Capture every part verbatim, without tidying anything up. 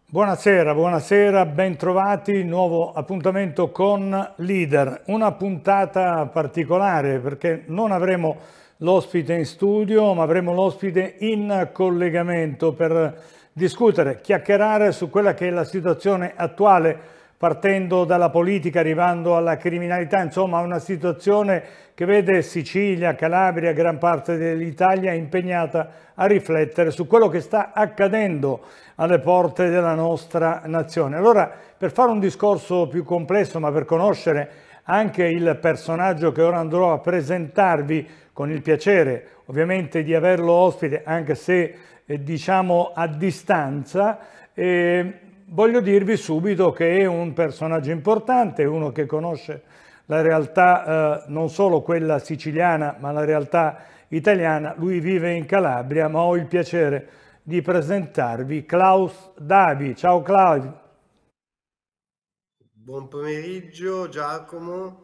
Buonasera, buonasera, bentrovati, nuovo appuntamento con Leader, una puntata particolare perché non avremo l'ospite in studio ma avremo l'ospite in collegamento per discutere, chiacchierare su quella che è la situazione attuale partendo dalla politica, arrivando alla criminalità, insomma una situazione che vede Sicilia, Calabria, gran parte dell'Italia impegnata a riflettere su quello che sta accadendo alle porte della nostra nazione. Allora, per fare un discorso più complesso, ma per conoscere anche il personaggio che ora andrò a presentarvi, con il piacere ovviamente di averlo ospite, anche se eh, diciamo a distanza, eh, voglio dirvi subito che è un personaggio importante, uno che conosce la realtà eh, non solo quella siciliana, ma la realtà italiana. Lui vive in Calabria, ma ho il piacere di presentarvi Klaus Davi. Ciao Klaus. Buon pomeriggio Giacomo,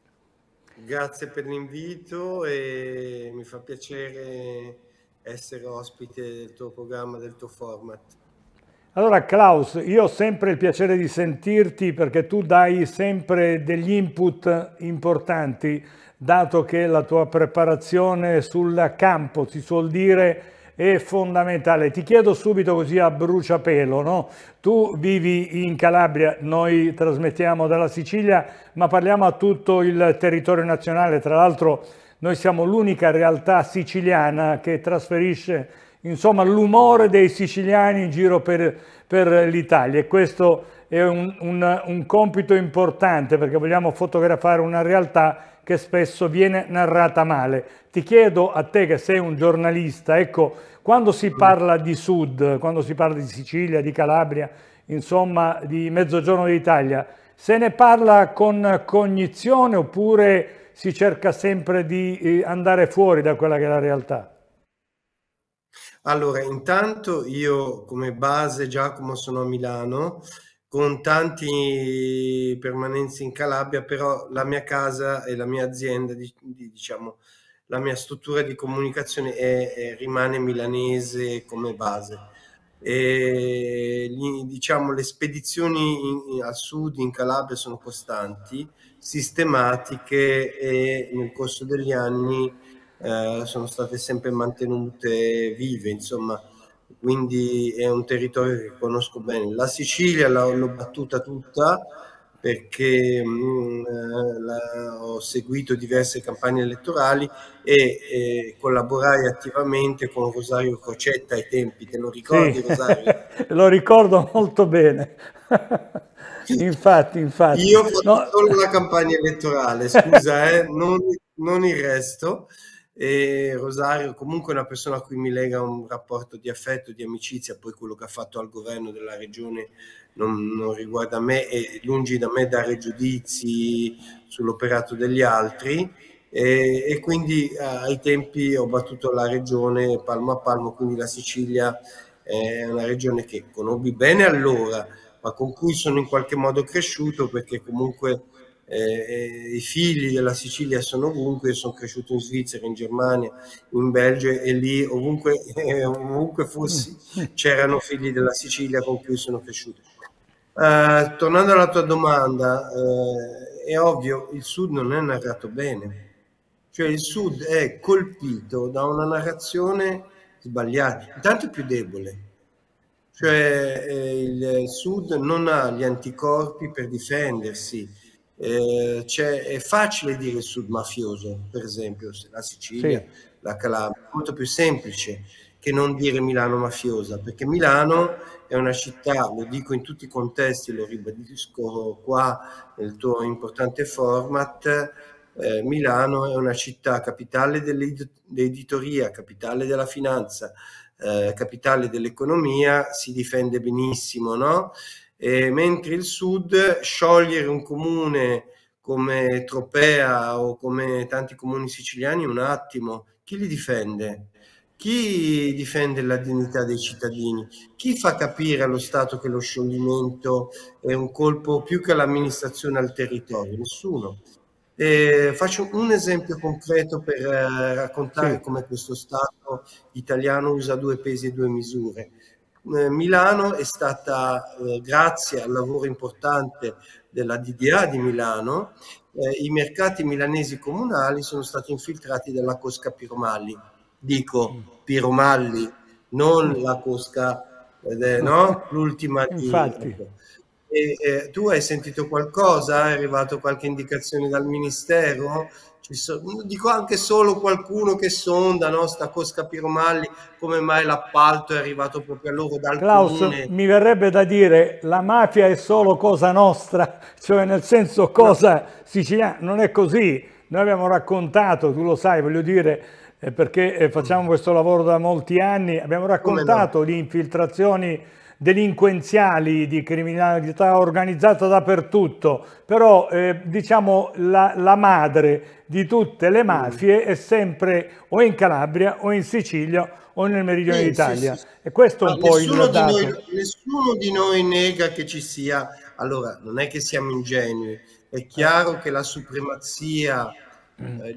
grazie per l'invito e mi fa piacere essere ospite del tuo programma, del tuo format. Allora Klaus, io ho sempre il piacere di sentirti perché tu dai sempre degli input importanti, dato che la tua preparazione sul campo, si suol dire, è fondamentale. Ti chiedo subito così a bruciapelo, no? Tu vivi in Calabria, noi trasmettiamo dalla Sicilia, ma parliamo a tutto il territorio nazionale. Tra l'altro noi siamo l'unica realtà siciliana che trasferisce insomma l'umore dei siciliani in giro per, per l'Italia, e questo è un, un, un compito importante perché vogliamo fotografare una realtà che spesso viene narrata male. Ti chiedo a te che sei un giornalista, ecco, quando si parla di Sud, quando si parla di Sicilia, di Calabria, insomma di Mezzogiorno d'Italia, se ne parla con cognizione oppure si cerca sempre di andare fuori da quella che è la realtà? Allora, intanto io come base Giacomo sono a Milano, con tanti permanenze in Calabria, però la mia casa e la mia azienda, diciamo, la mia struttura di comunicazione è, è, rimane milanese come base. E, diciamo, le spedizioni in, in, al sud, in Calabria, sono costanti, sistematiche e nel corso degli anni eh, sono state sempre mantenute vive, insomma, quindi è un territorio che conosco bene. La Sicilia l'ho battuta tutta perché mh, la, ho seguito diverse campagne elettorali e eh, collaborai attivamente con Rosario Crocetta ai tempi. Te lo ricordi, Sì, Rosario? lo ricordo molto bene. Infatti, infatti. Io ho fatto No. solo la campagna elettorale, scusa, eh, non, non il resto. E Rosario comunque è una persona a cui mi lega un rapporto di affetto, di amicizia. Poi quello che ha fatto al governo della regione non, non riguarda me, e lungi da me dare giudizi sull'operato degli altri, e, e quindi eh, ai tempi ho battuto la regione palmo a palmo, quindi la Sicilia è una regione che conobbi bene allora, ma con cui sono in qualche modo cresciuto, perché comunque eh, i figli della Sicilia sono ovunque. Io sono cresciuto in Svizzera, in Germania, in Belgio, e lì ovunque, eh, ovunque fossi c'erano figli della Sicilia con cui sono cresciuto. Uh, tornando alla tua domanda, uh, è ovvio, il Sud non è narrato bene, cioè il Sud è colpito da una narrazione sbagliata, intanto è più debole. Cioè eh, il Sud non ha gli anticorpi per difendersi, eh, cioè, è facile dire il Sud mafioso, per esempio, la Sicilia, sì, la Calabria, è molto più semplice che non dire Milano mafiosa, perché Milano è una città, lo dico in tutti i contesti, lo ribadisco qua nel tuo importante format, eh, Milano è una città capitale dell'editoria, capitale della finanza, eh, capitale dell'economia, si difende benissimo, no? E mentre il Sud, sciogliere un comune come Tropea o come tanti comuni siciliani, un attimo, chi li difende? Chi difende la dignità dei cittadini? Chi fa capire allo Stato che lo scioglimento è un colpo più che all'amministrazione al territorio? Nessuno. Eh, faccio un esempio concreto per eh, raccontare Sì. come questo Stato italiano usa due pesi e due misure. eh, Milano è stata, eh, grazie al lavoro importante della D D A di Milano, eh, i mercati milanesi comunali sono stati infiltrati dalla cosca Piromalli. Dico Piromalli, non la cosca, eh, no? L'ultima di... Infatti. Ecco. E, eh, tu hai sentito qualcosa? È arrivato qualche indicazione dal Ministero? Ci so, dico anche solo qualcuno che sonda, no? Sta cosca Piromalli, come mai l'appalto è arrivato proprio a loro dal Klaus, comune? mi verrebbe da dire la mafia è solo cosa nostra, cioè nel senso cosa siciliana, non è così. Noi abbiamo raccontato, tu lo sai, voglio dire, eh, perché eh, facciamo questo lavoro da molti anni, abbiamo raccontato no? di infiltrazioni delinquenziali, di criminalità organizzata dappertutto, però eh, diciamo la, la madre di tutte le mafie è sempre o in Calabria o in Sicilia o nel meridione Sì, d'Italia, sì, sì. e questo è un po' Nessuno il di noi, dato. nessuno di noi nega che ci sia, allora non è che siamo ingenui, è chiaro che la supremazia eh,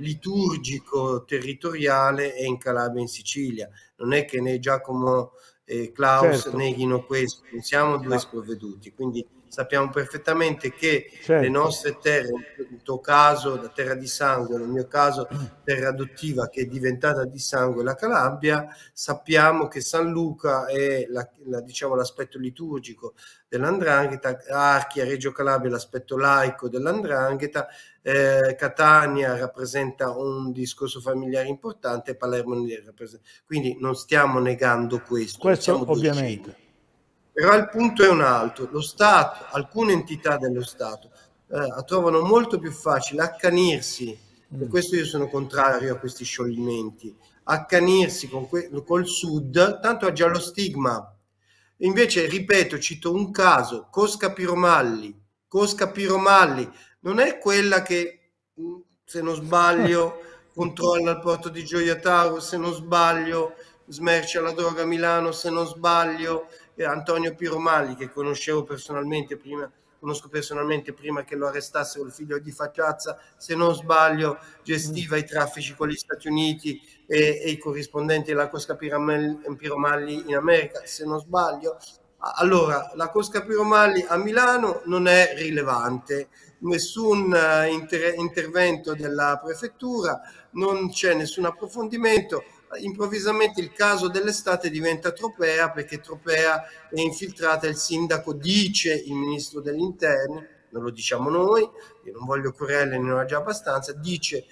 liturgico-territoriale è in Calabria e in Sicilia, non è che né Giacomo e Klaus Certo. neghino questo, non siamo due sprovveduti, quindi sappiamo perfettamente che Certo. le nostre terre, in tuo caso la terra di sangue, nel mio caso terra adottiva che è diventata di sangue la Calabria, sappiamo che San Luca è la, la, diciamo, l'aspetto liturgico dell'Andrangheta, Archia, Reggio Calabria l'aspetto laico dell'Andrangheta, eh, Catania rappresenta un discorso familiare importante, Palermo rappresenta, quindi non stiamo negando questo, questo siamo ovviamente. Però il punto è un altro, lo Stato, alcune entità dello Stato eh, trovano molto più facile accanirsi, per questo io sono contrario a questi scioglimenti, accanirsi con col Sud, tanto ha già lo stigma. Invece, ripeto, cito un caso, Cosca Piromalli, Cosca Piromalli non è quella che, se non sbaglio, controlla il porto di Gioia Tauro, se non sbaglio, smercia la droga a Milano, se non sbaglio, eh, Antonio Piromalli, che conoscevo personalmente prima, conosco personalmente prima che lo arrestassero il figlio di Facciazza, se non sbaglio, gestiva i traffici con gli Stati Uniti e, e i corrispondenti della Cosca Piromalli in America, se non sbaglio. Allora, la Cosca Piromalli a Milano non è rilevante, nessun uh, inter intervento della prefettura, non c'è nessun approfondimento. Improvvisamente il caso dell'estate diventa Tropea, perché Tropea è infiltrata, il sindaco dice, il ministro degli interni, non lo diciamo noi, io non voglio querele, ne ho già abbastanza, dice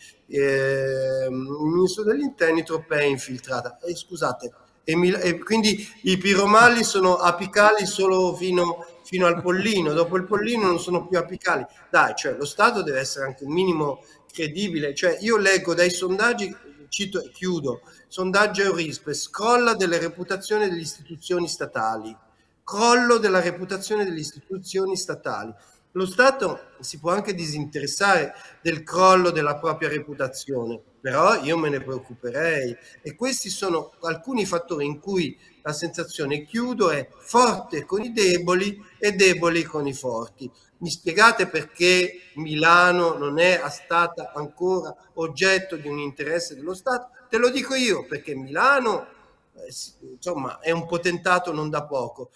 eh, il ministro degli interni, Tropea è infiltrata. E scusate, e, e quindi i piromalli sono apicali solo fino, fino al Pollino, dopo il Pollino non sono più apicali. Dai, cioè lo Stato deve essere anche un minimo credibile, cioè io leggo dai sondaggi, cito e chiudo, sondaggio Eurispe, scrolla delle reputazioni delle istituzioni statali, crollo della reputazione delle istituzioni statali. Lo Stato si può anche disinteressare del crollo della propria reputazione, però io me ne preoccuperei, e questi sono alcuni fattori in cui la sensazione, chiudo, è forte con i deboli e deboli con i forti. Mi spiegate perché Milano non è stata ancora oggetto di un interesse dello Stato? Te lo dico io, perché Milano eh, insomma è un potentato non da poco.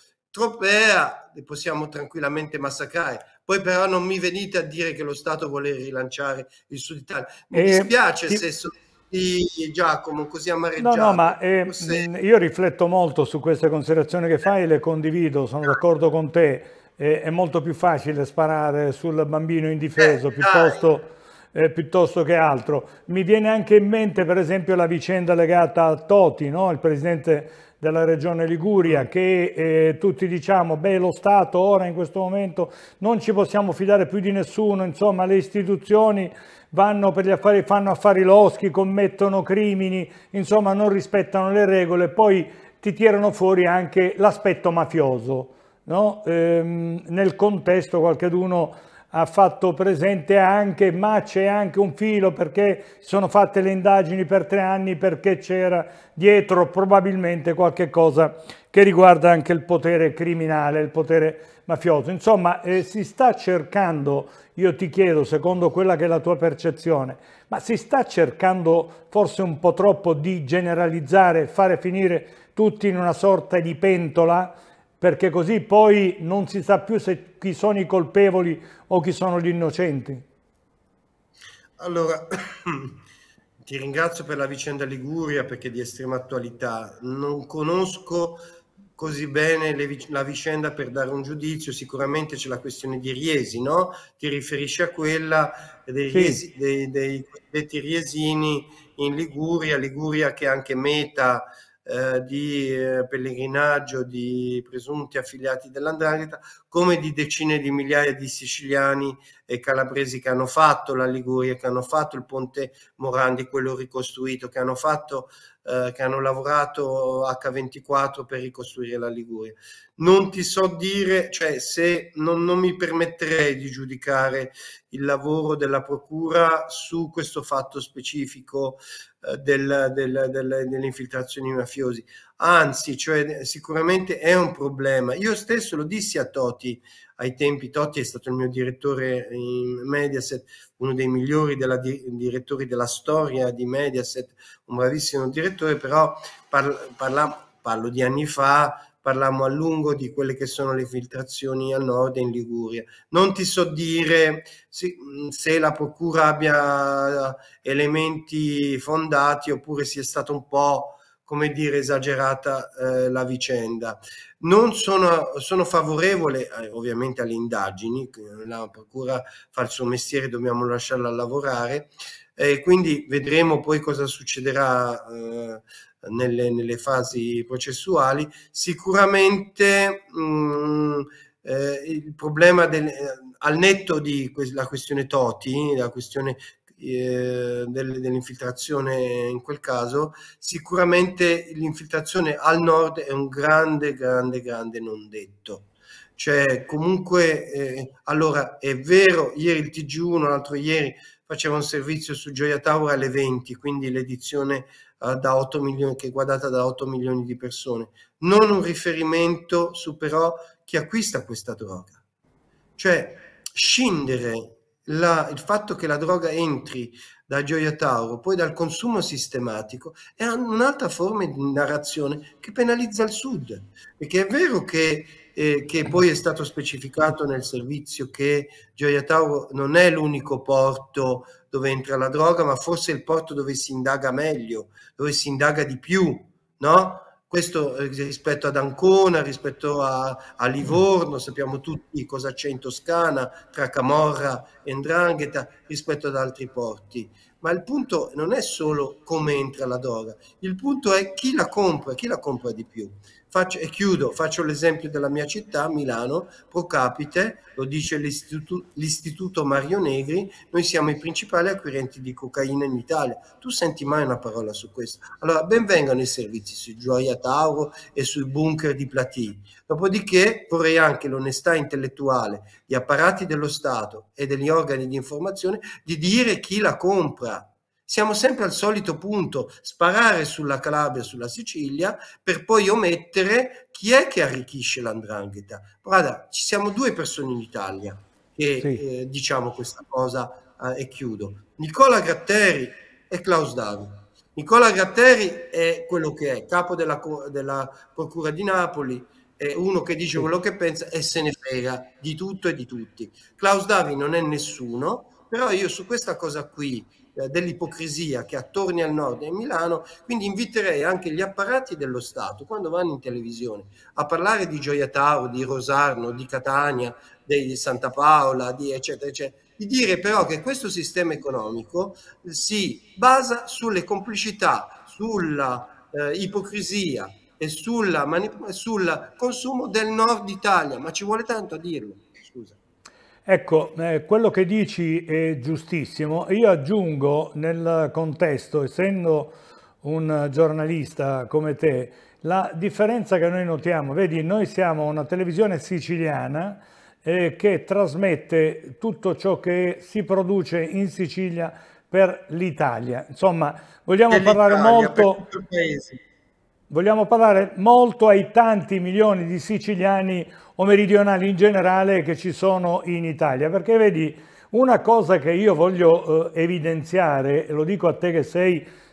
Tropea li possiamo tranquillamente massacrare, poi però non mi venite a dire che lo Stato vuole rilanciare il Sud Italia. Mi eh, dispiace ti... se sono di Giacomo così amareggiato. No, no, ma eh, se... io rifletto molto su queste considerazioni che fai e le condivido, sono d'accordo con te. Eh, è molto più facile sparare sul bambino indifeso eh, piuttosto, eh, piuttosto che altro. Mi viene anche in mente per esempio la vicenda legata a Toti, no? Il presidente della regione Liguria, che eh, tutti diciamo, beh, lo Stato ora in questo momento non ci possiamo fidare più di nessuno, insomma le istituzioni vanno per gli affari, fanno affari loschi, commettono crimini, insomma non rispettano le regole, poi ti tirano fuori anche l'aspetto mafioso, no? Ehm, nel contesto qualcheduno ha fatto presente anche, ma c'è anche un filo perché sono fatte le indagini per tre anni perché c'era dietro probabilmente qualche cosa che riguarda anche il potere criminale, il potere mafioso. Insomma, eh, si sta cercando, io ti chiedo, secondo quella che è la tua percezione, ma si sta cercando forse un po' troppo di generalizzare, fare finire tutti in una sorta di pentola, perché così poi non si sa più se chi sono i colpevoli o chi sono gli innocenti? Allora, ti ringrazio per la vicenda Liguria perché è di estrema attualità. Non conosco così bene le, la vicenda per dare un giudizio. Sicuramente c'è la questione di Riesi, no? Ti riferisci a quella dei, Sì. riesi, dei, dei cosiddetti riesini in Liguria, Liguria che è anche meta eh, di eh, pellegrinaggio di presunti affiliati dell''Ndrangheta, come di decine di migliaia di siciliani e calabresi che hanno fatto la Liguria, che hanno fatto il ponte Morandi, quello ricostruito, che hanno fatto eh, che hanno lavorato acca ventiquattro per ricostruire la Liguria. Non ti so dire, cioè se non, non mi permetterei di giudicare il lavoro della procura su questo fatto specifico eh, del, del, del, delle infiltrazioni mafiosi, anzi, cioè sicuramente è un problema. Io stesso lo dissi a Toti ai tempi. Totti è stato il mio direttore in Mediaset, uno dei migliori della, di, direttori della storia di Mediaset, un bravissimo direttore, però parla, parla, parlo di anni fa, parlammo a lungo di quelle che sono le filtrazioni al nord e in Liguria. Non ti so dire se, se la procura abbia elementi fondati oppure sia stato un po', come dire, esagerata eh, la vicenda. Non sono, sono favorevole eh, ovviamente alle indagini, la procura fa il suo mestiere, dobbiamo lasciarla lavorare, e quindi vedremo poi cosa succederà eh, nelle, nelle fasi processuali. Sicuramente mh, eh, il problema del, eh, al netto di que- la questione Toti, la questione eh, del, dell'infiltrazione in quel caso, sicuramente l'infiltrazione al nord è un grande, grande, grande non detto. Cioè, comunque, eh, allora, è vero, ieri il T G uno, l'altro ieri, faceva un servizio su Gioia Tauro alle venti, quindi l'edizione uh, da otto milioni, che è guardata da otto milioni di persone. Non un riferimento su però chi acquista questa droga. Cioè, scindere la, il fatto che la droga entri da Gioia Tauro, poi dal consumo sistematico, è un'altra forma di narrazione che penalizza il Sud. Perché è vero che, eh, che poi è stato specificato nel servizio che Gioia Tauro non è l'unico porto dove entra la droga, ma forse è il porto dove si indaga meglio, dove si indaga di più, no? Questo rispetto ad Ancona, rispetto a, a Livorno, sappiamo tutti cosa c'è in Toscana tra Camorra e 'Ndrangheta rispetto ad altri porti. Ma il punto non è solo come entra la droga, il punto è chi la compra, chi la compra di più. Faccio, e chiudo, faccio l'esempio della mia città, Milano, pro capite, lo dice l'istituto, l'istituto Mario Negri, noi siamo i principali acquirenti di cocaina in Italia. Tu senti mai una parola su questo? Allora, ben vengano i servizi su Gioia Tauro e sui bunker di Platini. Dopodiché vorrei anche l'onestà intellettuale di apparati dello Stato e degli organi di informazione di dire chi la compra. Siamo sempre al solito punto, sparare sulla Calabria, sulla Sicilia, per poi omettere chi è che arricchisce l'Ndrangheta. Guarda, ci siamo due persone in Italia che Sì. eh, diciamo questa cosa eh, e chiudo. Nicola Gratteri e Klaus Davi. Nicola Gratteri è quello che è, capo della, della Procura di Napoli, è uno che dice quello che pensa e se ne frega di tutto e di tutti. Klaus Davi non è nessuno, però io su questa cosa qui, dell'ipocrisia che attorni al nord e a Milano, quindi inviterei anche gli apparati dello Stato quando vanno in televisione a parlare di Gioia Tauro, di Rosarno, di Catania, di Santa Paola, di eccetera eccetera, di dire però che questo sistema economico si basa sulle complicità, sulla eh, ipocrisia e sulla sul consumo del nord Italia, ma ci vuole tanto a dirlo, scusa. Ecco, eh, quello che dici è giustissimo. Io aggiungo nel contesto, essendo un giornalista come te, la differenza che noi notiamo. Vedi, noi siamo una televisione siciliana eh, che trasmette tutto ciò che si produce in Sicilia per l'Italia. Insomma, vogliamo parlare molto... Per tutto il paese. Vogliamo parlare molto ai tanti milioni di siciliani o meridionali in generale che ci sono in Italia, perché vedi, una cosa che io voglio eh, evidenziare, e lo dico a te che sei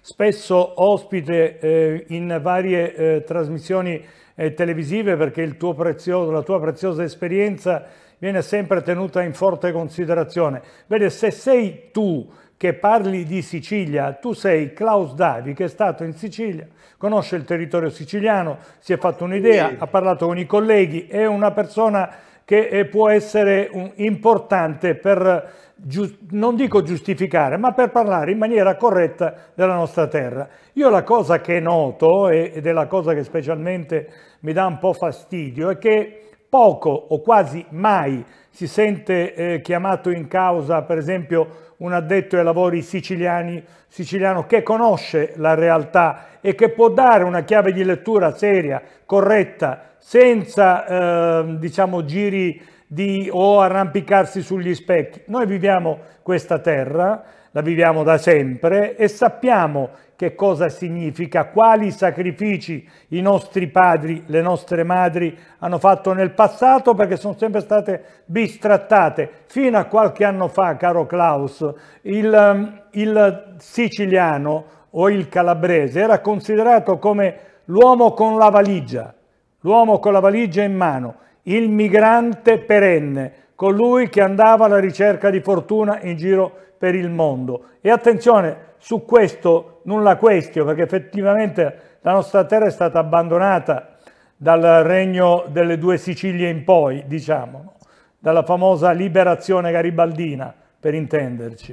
spesso ospite eh, in varie eh, trasmissioni eh, televisive, perché il tuo prezioso, la tua preziosa esperienza viene sempre tenuta in forte considerazione. Vede, se sei tu che parli di Sicilia, tu sei Klaus Davi, che è stato in Sicilia, conosce il territorio siciliano, si è fatto un'idea, ha parlato con i colleghi, è una persona che può essere un, importante per, non dico giustificare, ma per parlare in maniera corretta della nostra terra. Io la cosa che noto, ed è la cosa che specialmente mi dà un po' fastidio, è che poco o quasi mai si sente eh, chiamato in causa, per esempio, un addetto ai lavori siciliani, siciliano che conosce la realtà e che può dare una chiave di lettura seria, corretta, senza eh, diciamo giri di, o arrampicarsi sugli specchi. Noi viviamo questa terra, la viviamo da sempre e sappiamo che cosa significa, quali sacrifici i nostri padri, le nostre madri hanno fatto nel passato, perché sono sempre state bistrattate. Fino a qualche anno fa, caro Klaus, il, il siciliano o il calabrese era considerato come l'uomo con la valigia, l'uomo con la valigia in mano, il migrante perenne, colui che andava alla ricerca di fortuna in giro per il mondo. E attenzione, su questo nulla questio, perché effettivamente la nostra terra è stata abbandonata dal regno delle due Sicilie in poi, diciamo, no? Dalla famosa liberazione garibaldina, per intenderci.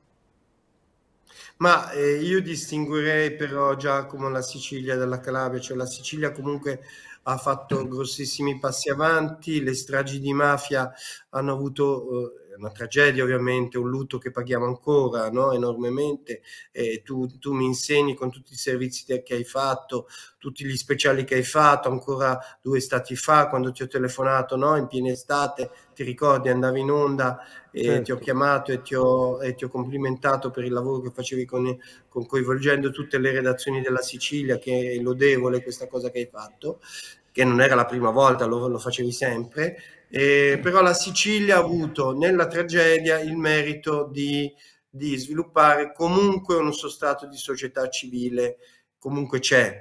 Ma eh, io distinguerei però Giacomo la Sicilia dalla Calabria, cioè la Sicilia comunque ha fatto grossissimi passi avanti, le stragi di mafia hanno avuto eh, una tragedia ovviamente, un lutto che paghiamo ancora, no? Enormemente, eh, tu, tu mi insegni con tutti i servizi che hai fatto, tutti gli speciali che hai fatto, ancora due estati fa quando ti ho telefonato, no? In piena estate, ti ricordi, andavi in onda e certo. Ti ho chiamato e ti ho, e ti ho complimentato per il lavoro che facevi con, con coinvolgendo tutte le redazioni della Sicilia, che è lodevole questa cosa che hai fatto, che non era la prima volta, lo, lo facevi sempre. Eh, però la Sicilia ha avuto nella tragedia il merito di, di sviluppare comunque uno sostrato di società civile, comunque c'è.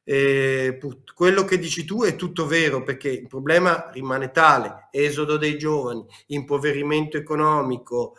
Eh, quello che dici tu è tutto vero, perché il problema rimane tale: esodo dei giovani, impoverimento economico,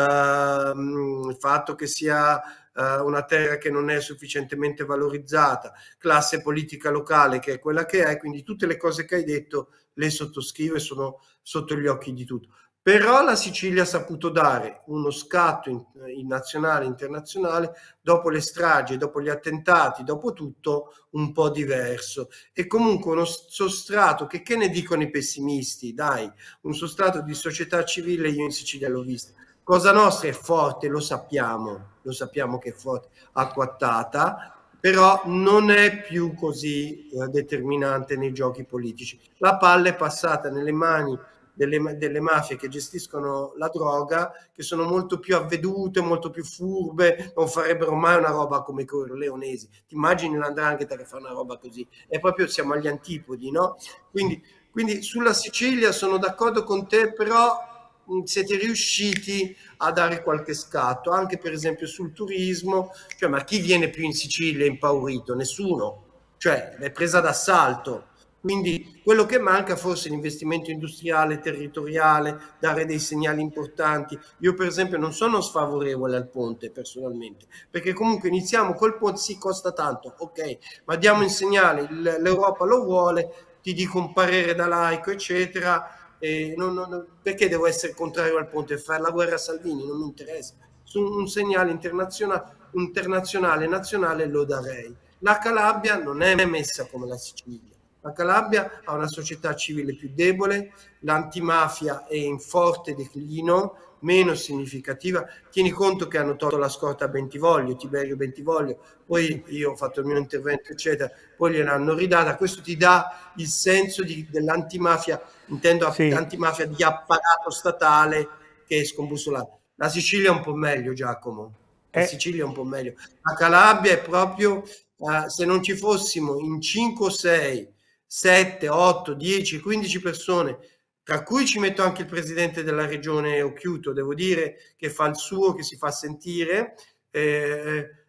ehm, il fatto che sia eh, una terra che non è sufficientemente valorizzata, classe politica locale che è quella che è, quindi tutte le cose che hai detto le sottoscrivo e sono sotto gli occhi di tutti. Però la Sicilia ha saputo dare uno scatto in, in nazionale e internazionale dopo le stragi, dopo gli attentati, dopo tutto un po' diverso. E comunque uno sostrato, che, che ne dicono i pessimisti? Dai, un sostrato di società civile io in Sicilia l'ho visto. Cosa Nostra è forte, lo sappiamo, lo sappiamo che è forte, acquattata, però non è più così eh, determinante nei giochi politici. La palla è passata nelle mani delle, delle mafie che gestiscono la droga, che sono molto più avvedute, molto più furbe, non farebbero mai una roba come i corleonesi. Ti immagini l'andrangheta che fa una roba così? E proprio siamo agli antipodi, no? Quindi, quindi sulla Sicilia sono d'accordo con te, però siete riusciti a dare qualche scatto, anche per esempio sul turismo, cioè, ma chi viene più in Sicilia impaurito? Nessuno, cioè è presa d'assalto. Quindi quello che manca forse è l'investimento industriale, territoriale, dare dei segnali importanti. Io per esempio non sono sfavorevole al ponte personalmente, perché comunque iniziamo col ponte, si costa tanto, ok, ma diamo un segnale, l'Europa lo vuole, ti dico un parere da laico, eccetera. Eh, non, non, perché devo essere contrario al ponte e fare la guerra a Salvini? Non mi interessa. Su un segnale internazionale, internazionale nazionale lo darei. La Calabria non è messa come la Sicilia. La Calabria ha una società civile più debole, l'antimafia è in forte declino, meno significativa. Tieni conto che hanno tolto la scorta a Bentivoglio, Tiberio Bentivoglio, poi io ho fatto il mio intervento, eccetera, poi gliel'hanno ridata. Questo ti dà il senso dell'antimafia, intendo sì. Antimafia di apparato statale che è scombussolato. La Sicilia è un po' meglio, Giacomo. La eh. Sicilia è un po' meglio. La Calabria è proprio, uh, se non ci fossimo in cinque, sei, sette, otto, dieci, quindici persone, tra cui ci metto anche il presidente della regione Occhiuto, devo dire che fa il suo, che si fa sentire, eh,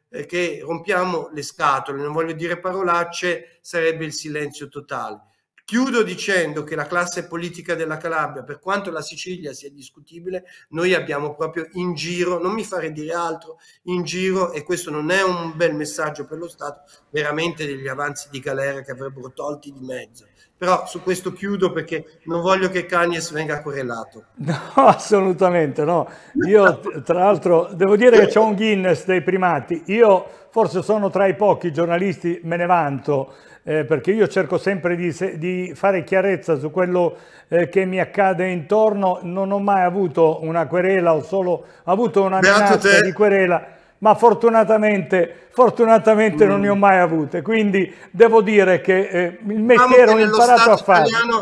eh, che rompiamo le scatole, non voglio dire parolacce, sarebbe il silenzio totale. Chiudo dicendo che la classe politica della Calabria, per quanto la Sicilia sia discutibile, noi abbiamo proprio in giro, non mi fare dire altro, in giro, e questo non è un bel messaggio per lo Stato, veramente degli avanzi di galera che avrebbero tolti di mezzo. Però su questo chiudo perché non voglio che Cagnes venga querelato. No, assolutamente no. Io tra l'altro devo dire che c'ho un Guinness dei primati. Io forse sono tra i pochi giornalisti, me ne vanto, eh, perché io cerco sempre di, di fare chiarezza su quello eh, che mi accade intorno. Non ho mai avuto una querela, ho solo avuto una minaccia di querela, ma fortunatamente, fortunatamente mm. non ne ho mai avute. Quindi devo dire che eh, il mestiere ho imparato a fare. Italiano,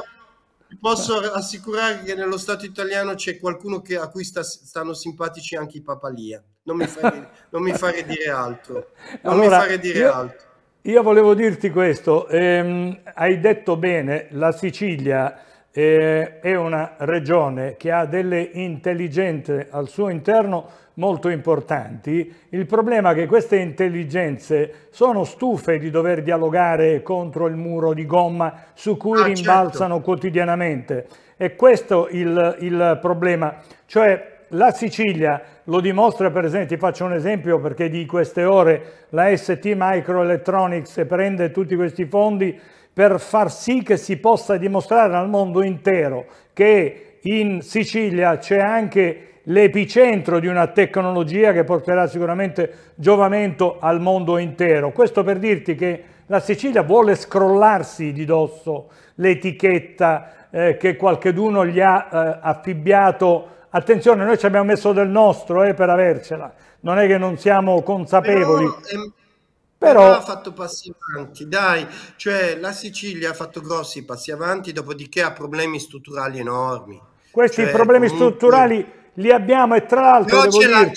posso assicurare che nello Stato italiano c'è qualcuno che, a cui sta, stanno simpatici anche i Papalia. Non mi fare, non mi fare dire altro. Non allora, mi fare dire io, altro. Io volevo dirti questo. Ehm, hai detto bene, la Sicilia eh, è una regione che ha delle intelligenze al suo interno molto importanti. Il problema è che queste intelligenze sono stufe di dover dialogare contro il muro di gomma su cui ah, rimbalzano certo. quotidianamente. E questo il, il problema. Cioè la Sicilia lo dimostra, per esempio, ti faccio un esempio perché di queste ore la S T Microelectronics prende tutti questi fondi per far sì che si possa dimostrare al mondo intero che in Sicilia c'è anche l'epicentro di una tecnologia che porterà sicuramente giovamento al mondo intero. Questo per dirti che la Sicilia vuole scrollarsi di dosso l'etichetta eh, che qualcheduno gli ha eh, affibbiato. Attenzione, noi ci abbiamo messo del nostro eh, per avercela, non è che non siamo consapevoli. Però, ehm, però... però ha fatto passi avanti, dai, cioè la Sicilia ha fatto grossi passi avanti, dopodiché ha problemi strutturali enormi. Questi cioè, problemi comunque... strutturali li abbiamo e tra l'altro Però devo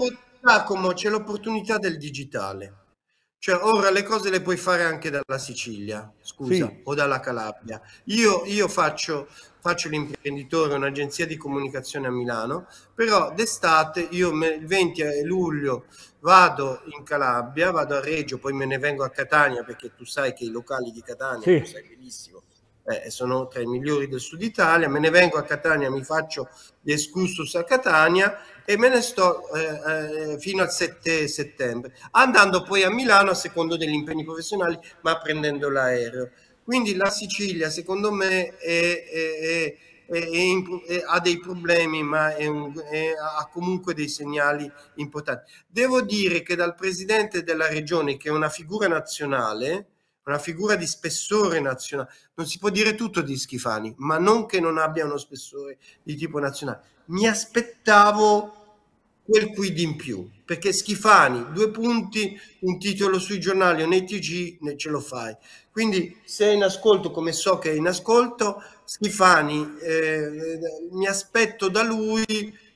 c'è l'opportunità del digitale. Cioè ora le cose le puoi fare anche dalla Sicilia, scusa, sì. o dalla Calabria. Io, io faccio, faccio l'imprenditore, un'agenzia di comunicazione a Milano, però d'estate io il venti luglio vado in Calabria, vado a Reggio, poi me ne vengo a Catania, perché tu sai che i locali di Catania, sì. tu sai benissimo, eh, sono tra i migliori del sud Italia, me ne vengo a Catania, mi faccio gli excursus a Catania e me ne sto eh, eh, fino al sette settembre, andando poi a Milano a secondo degli impegni professionali, ma prendendo l'aereo. Quindi la Sicilia, secondo me, è, è, è, è, ha dei problemi, ma è un, ha comunque dei segnali importanti. Devo dire che dal presidente della regione, che è una figura nazionale, una figura di spessore nazionale, non si può dire tutto di Schifani, ma non che non abbia uno spessore di tipo nazionale. Mi aspettavo quel quid in più, perché Schifani, due punti, un titolo sui giornali, un E T G, ne ce lo fai. Quindi se è in ascolto, come so che è in ascolto, Schifani, eh, mi aspetto da lui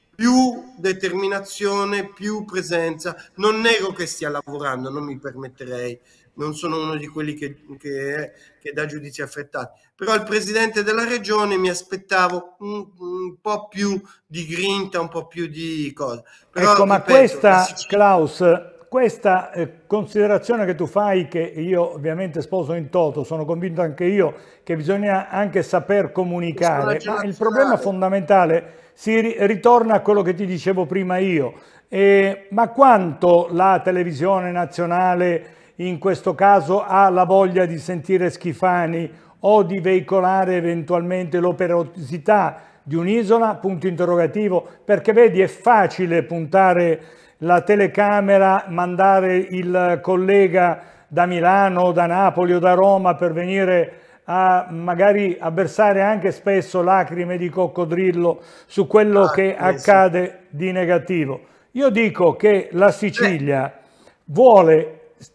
più determinazione, più presenza. Non nego che stia lavorando, non mi permetterei, non sono uno di quelli che, che, che dà giudizi affrettati, però il presidente della regione mi aspettavo un, un po' più di grinta, un po' più di cosa. Però, ecco, ma ripeto, questa, Sicilia... Klaus, questa eh, considerazione che tu fai, che io ovviamente sposo in toto, sono convinto anche io che bisogna anche saper comunicare, ma il problema fondamentale si ri ritorna a quello che ti dicevo prima io. Eh, ma quanto la televisione nazionale in questo caso ha la voglia di sentire Schifani o di veicolare eventualmente l'operosità di un'isola? Punto interrogativo, perché vedi è facile puntare la telecamera, mandare il collega da Milano, da Napoli o da Roma per venire a magari a versare anche spesso lacrime di coccodrillo su quello ah, che accade sì. di negativo. Io dico che la Sicilia vuole,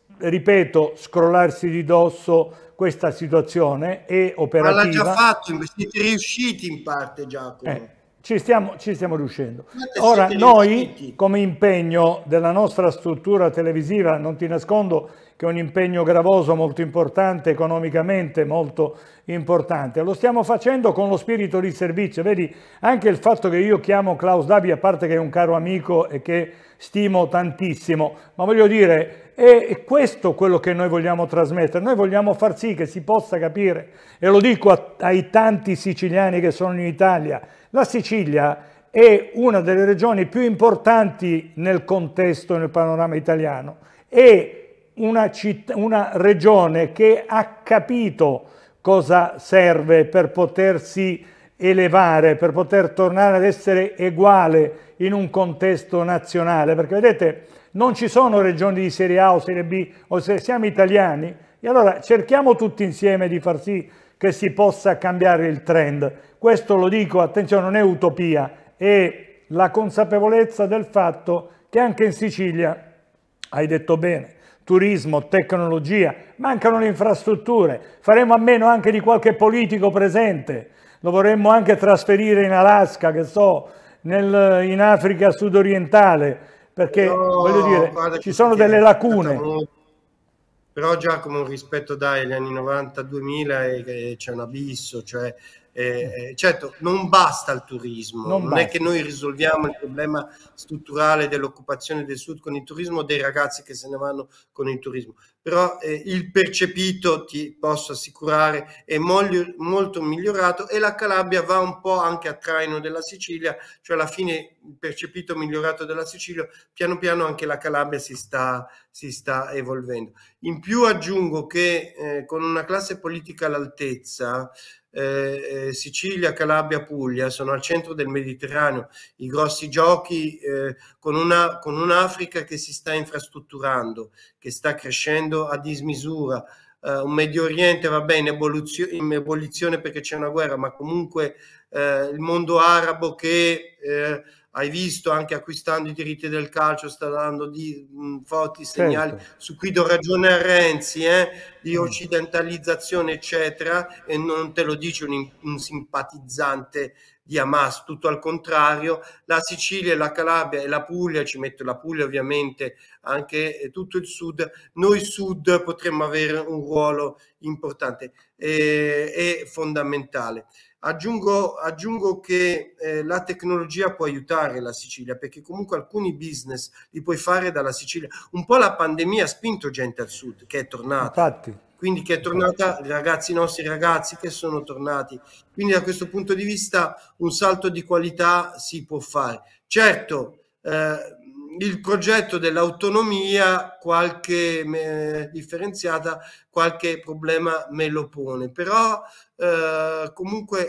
ripeto, scrollarsi di dosso questa situazione è operativa. Ma l'ha già fatto, siete riusciti in parte, Giacomo. Eh, ci, stiamo, ci stiamo riuscendo. Ora, noi riusciti. come impegno della nostra struttura televisiva, non ti nascondo che è un impegno gravoso, molto importante, economicamente molto importante. Lo stiamo facendo con lo spirito di servizio. Vedi, anche il fatto che io chiamo Klaus Dabi, a parte che è un caro amico e che stimo tantissimo, ma voglio dire, è questo quello che noi vogliamo trasmettere. Noi vogliamo far sì che si possa capire, e lo dico a, ai tanti siciliani che sono in Italia, la Sicilia è una delle regioni più importanti nel contesto, nel panorama italiano. È una, città, una regione che ha capito cosa serve per potersi elevare, per poter tornare ad essere uguale in un contesto nazionale. Perché vedete, non ci sono regioni di Serie A o Serie B, o se siamo italiani, e allora cerchiamo tutti insieme di far sì che si possa cambiare il trend. Questo lo dico, attenzione, non è utopia, è la consapevolezza del fatto che anche in Sicilia, hai detto bene, turismo, tecnologia, mancano le infrastrutture, faremo a meno anche di qualche politico presente, lo vorremmo anche trasferire in Alaska, che so, nel, in Africa sudorientale, perché no, voglio dire, ci sono delle lacune. Però Giacomo, rispetto dai, agli anni novanta duemila c'è un abisso, cioè Eh, certo, non basta il turismo, non, non è che noi risolviamo il problema strutturale dell'occupazione del sud con il turismo, dei ragazzi che se ne vanno con il turismo, però eh, il percepito, ti posso assicurare, è molto, molto migliorato, e la Calabria va un po' anche a traino della Sicilia, cioè alla fine il percepito migliorato della Sicilia, piano piano anche la Calabria si sta, si sta evolvendo. In più aggiungo che eh, con una classe politica all'altezza, Eh, eh, Sicilia, Calabria, Puglia sono al centro del Mediterraneo, i grossi giochi, eh, con una con un'Africa che si sta infrastrutturando, che sta crescendo a dismisura, eh, un Medio Oriente va bene in evoluzione, in evoluzione perché c'è una guerra, ma comunque eh, il mondo arabo che eh, hai visto anche acquistando i diritti del calcio sta dando di, mh, forti segnali, certo, su cui do ragione a Renzi, eh, di occidentalizzazione eccetera, e non te lo dice un, un simpatizzante di Hamas, tutto al contrario. La Sicilia, la Calabria e la Puglia, ci metto la Puglia ovviamente, anche tutto il sud, noi sud potremmo avere un ruolo importante e, e fondamentale. Aggiungo, aggiungo che eh, la tecnologia può aiutare la Sicilia, perché comunque alcuni business li puoi fare dalla Sicilia. Un po' la pandemia ha spinto gente al sud, che è tornata. Infatti. Quindi che è tornata, i ragazzi, i nostri ragazzi che sono tornati. Quindi da questo punto di vista un salto di qualità si può fare. Certo, eh, il progetto dell'autonomia, qualche eh, differenziata, qualche problema me lo pone, però eh, comunque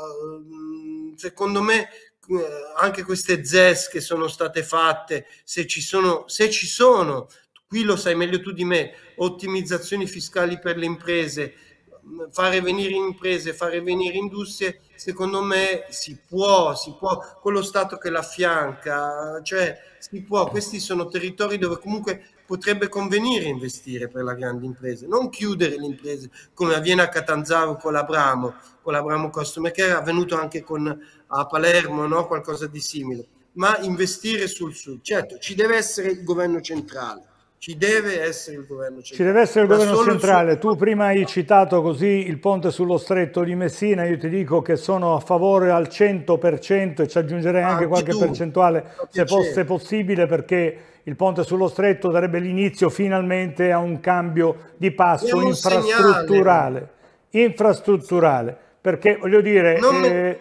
eh, secondo me eh, anche queste Z E S che sono state fatte, se ci sono, se ci sono, qui lo sai meglio tu di me, ottimizzazioni fiscali per le imprese, fare venire imprese, fare venire industrie, secondo me si può, si può, con lo Stato che l'affianca, cioè si può, questi sono territori dove comunque potrebbe convenire investire per la grande impresa, non chiudere le imprese come avviene a Catanzaro con l'Abramo, con l'Abramo Customer Care, è avvenuto anche con, a Palermo, no? Qualcosa di simile, ma investire sul sud. Certo, ci deve essere il governo centrale, ci deve essere il governo centrale. Ci deve essere il governo centrale. Tu prima hai citato così il ponte sullo stretto di Messina, io ti dico che sono a favore al cento per cento e ci aggiungerei anche, anche qualche tu. percentuale se fosse possibile, perché il ponte sullo stretto darebbe l'inizio finalmente a un cambio di passo infrastrutturale. Infrastrutturale, perché voglio dire... Eh,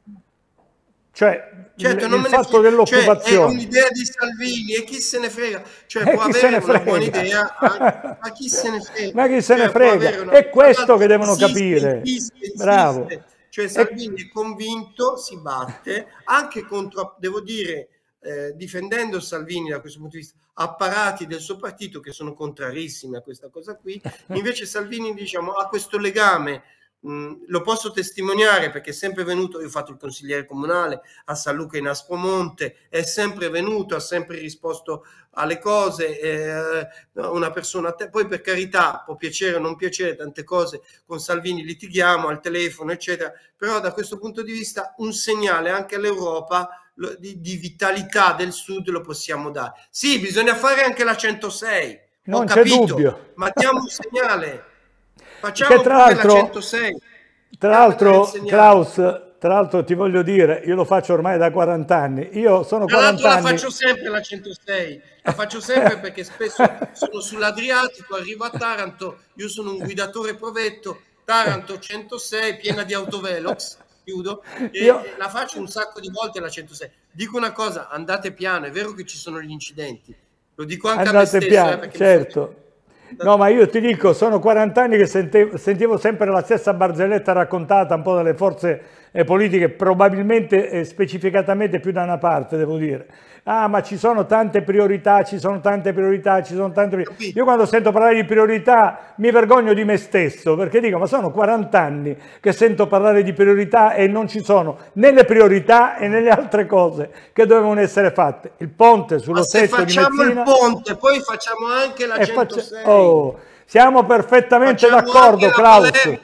cioè, certo, il, non il me fatto dell'occupazione, cioè, è un'idea di Salvini e chi se ne frega, cioè eh, può avere una buona idea, ma, ma chi se ne frega, ma chi se cioè, ne frega, una... è questo che devono esiste, capire, esiste, bravo, esiste. Cioè Salvini è convinto, si batte anche contro, devo dire, eh, difendendo Salvini da questo punto di vista, apparati del suo partito che sono contrarissimi a questa cosa qui, invece Salvini, diciamo, ha questo legame. Mm, lo posso testimoniare perché è sempre venuto, io ho fatto il consigliere comunale a San Luca in Aspromonte, è sempre venuto, ha sempre risposto alle cose, eh, una persona, poi per carità può piacere o non piacere, tante cose con Salvini litighiamo al telefono eccetera, però da questo punto di vista un segnale anche all'Europa di, di vitalità del sud lo possiamo dare. Sì, bisogna fare anche la centosei, non ho c'è capito, dubbio, ma diamo un segnale. Facciamo che tra l'altro la centosei. Tra l'altro, Klaus, tra l'altro ti voglio dire, io lo faccio ormai da quaranta anni, io sono Tra quaranta anni... la faccio sempre la centosei, la faccio sempre perché spesso sono sull'Adriatico, arrivo a Taranto, io sono un guidatore provetto, Taranto centosei, piena di autovelox, chiudo, e, io... e la faccio un sacco di volte la centosei. Dico una cosa, andate piano, è vero che ci sono gli incidenti, lo dico anche andate a me stesso. Piano, eh, perché certo. No, ma io ti dico, sono quaranta anni che sentivo, sentivo sempre la stessa barzelletta raccontata un po' dalle forze eh, politiche, probabilmente e eh, specificatamente più da una parte, devo dire. Ah, ma ci sono tante priorità, ci sono tante priorità, ci sono tante priorità. Io quando sento parlare di priorità mi vergogno di me stesso, perché dico, ma sono quaranta anni che sento parlare di priorità e non ci sono né le priorità e né le altre cose che dovevano essere fatte. Il ponte sullo stretto di Messina... facciamo il ponte, poi facciamo anche la centosei. Faccia... Oh, siamo perfettamente d'accordo, Klaus. Eh.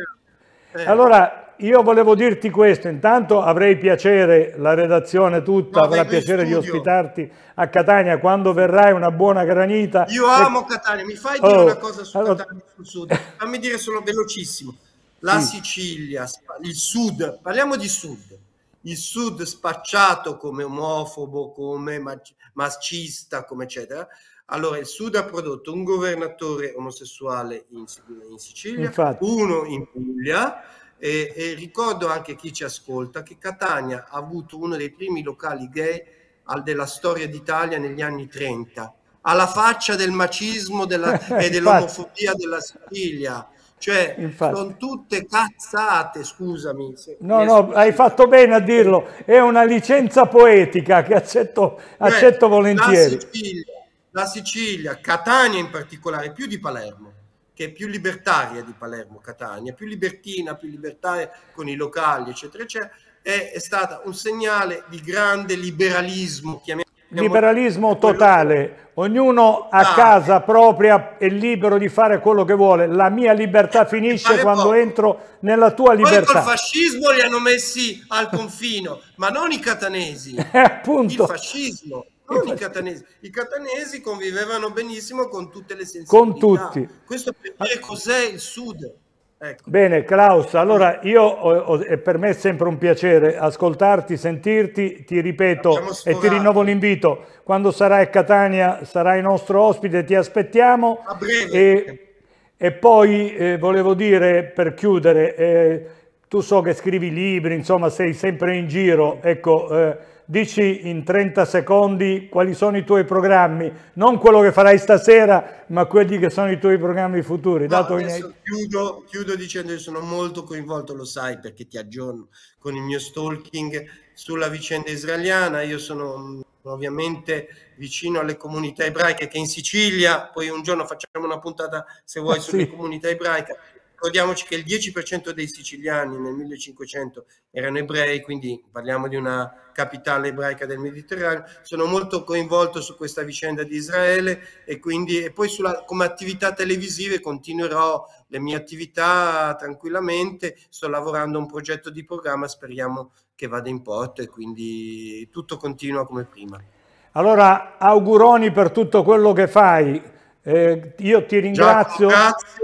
Allora, io volevo dirti questo, intanto avrei piacere, la redazione tutta no, avrà piacere di ospitarti a Catania quando verrai, una buona granita. Io amo e... Catania, mi fai dire oh, una cosa su allora... Catania, sul sud? Fammi dire solo velocissimo. La sì. Sicilia, il sud, parliamo di sud, il sud spacciato come omofobo, come machista, come eccetera. Allora, il Sud ha prodotto un governatore omosessuale in, in Sicilia, infatti. Uno in Puglia, e, e ricordo anche a chi ci ascolta che Catania ha avuto uno dei primi locali gay al, della storia d'Italia negli anni trenta, alla faccia del macismo della, e dell'omofobia della Sicilia. Cioè, infatti. Sono tutte cazzate, scusami. No, no, hai fatto bene a dirlo, è una licenza poetica che accetto, cioè, accetto volentieri. La Sicilia, La Sicilia, Catania in particolare, più di Palermo, che è più libertaria di Palermo, Catania, più libertina, più libertaria con i locali, eccetera, eccetera, è, è stata un segnale di grande liberalismo. Liberalismo totale, ognuno a casa propria è libero di fare quello che vuole, la mia libertà finisce quando poco. entro nella tua libertà. Poi col fascismo li hanno messi al confino, ma non i catanesi, appunto. Il fascismo. Non i catanesi. I catanesi convivevano benissimo con tutte le sensibilità. Con tutti. Questo per dire cos'è il Sud. Ecco. Bene, Klaus, allora io ho, ho, è per me sempre un piacere ascoltarti, sentirti, ti ripeto e ti rinnovo l'invito. Quando sarai a Catania sarai nostro ospite, ti aspettiamo. A breve. E, e poi eh, volevo dire, per chiudere, eh, tu so che scrivi libri, insomma sei sempre in giro, ecco... Eh, dici in trenta secondi quali sono i tuoi programmi, non quello che farai stasera, ma quelli che sono i tuoi programmi futuri. No, dato adesso in... chiudo, chiudo dicendo che sono molto coinvolto, lo sai, perché ti aggiorno con il mio stalking sulla vicenda israeliana. Io sono ovviamente vicino alle comunità ebraiche che in Sicilia, poi un giorno facciamo una puntata, se vuoi, sulle sì. comunità ebraiche. Ricordiamoci che il dieci per cento dei siciliani nel millecinquecento erano ebrei, quindi parliamo di una capitale ebraica del Mediterraneo. Sono molto coinvolto su questa vicenda di Israele e quindi e poi sulla, come attività televisive continuerò le mie attività tranquillamente. Sto lavorando a un progetto di programma, speriamo che vada in porto e quindi tutto continua come prima. Allora, auguroni per tutto quello che fai. Eh, io ti ringrazio. Giacomo, grazie.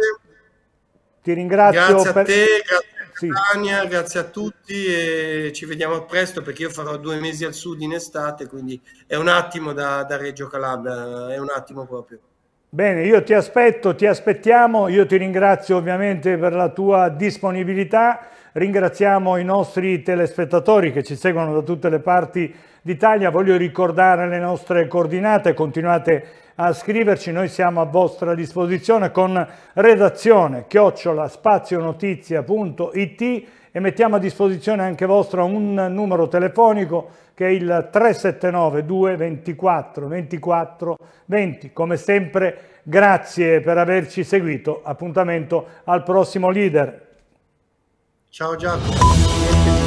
Ti ringrazio. Grazie a per... te, grazie a Catania, sì. Grazie a tutti e ci vediamo presto perché io farò due mesi al sud in estate, quindi è un attimo da, da Reggio Calabria, è un attimo proprio. Bene, io ti aspetto, ti aspettiamo, io ti ringrazio ovviamente per la tua disponibilità, ringraziamo i nostri telespettatori che ci seguono da tutte le parti d'Italia, voglio ricordare le nostre coordinate, continuate a scriverci, noi siamo a vostra disposizione con redazione chiocciola spazionotizia punto it e mettiamo a disposizione anche vostro un numero telefonico che è il tre sette nove due due quattro due quattro due zero. Come sempre grazie per averci seguito, appuntamento al prossimo Leader. Ciao Giacomo.